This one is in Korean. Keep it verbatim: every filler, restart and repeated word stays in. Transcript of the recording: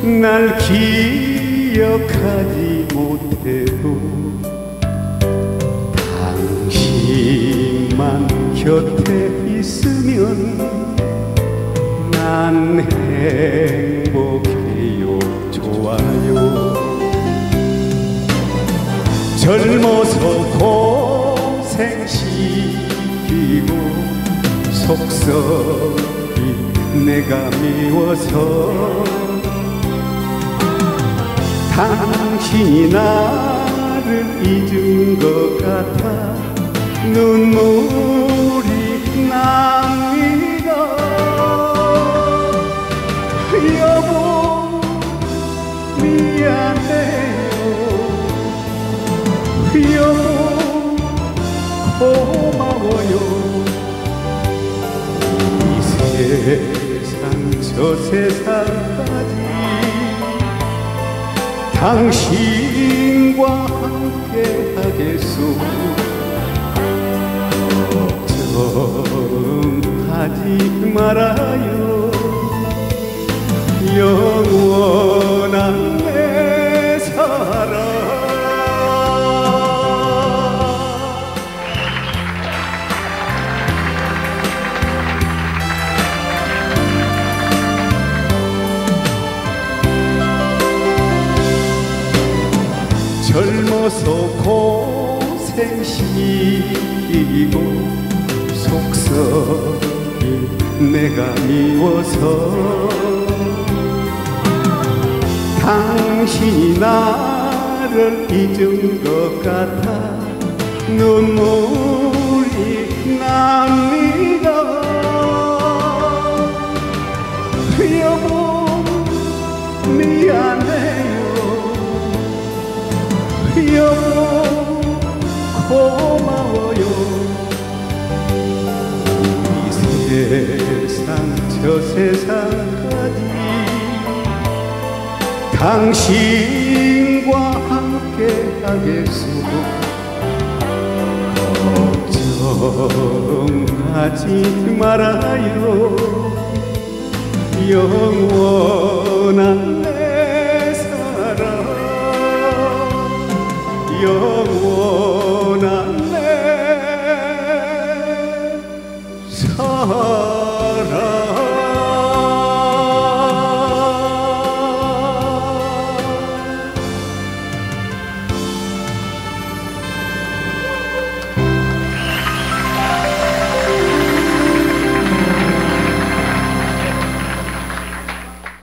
날 기억하지 못해도 당신만 곁에 있으면 난 행복해요. 좋아요. 젊어서 고생시키고 속썩이 내가 미워서 당신이 나를 잊은 것 같아 눈물이 납니다. 여보 미안해요. 여보 고마워요. 이 세상 저 세상까지 당신과 함께 하겠소. 걱정하지 말아요. 영원한 내 사랑. 젊어서 고생시키고 속썩이 내가 미워서 당신이 나를 잊은 것 같아 눈물이 납니다. 여보 미안해요. 여보 고마워요. 이 세상 저 세상까지 당신과 함께 하겠소. 걱정하지 말아요. 영원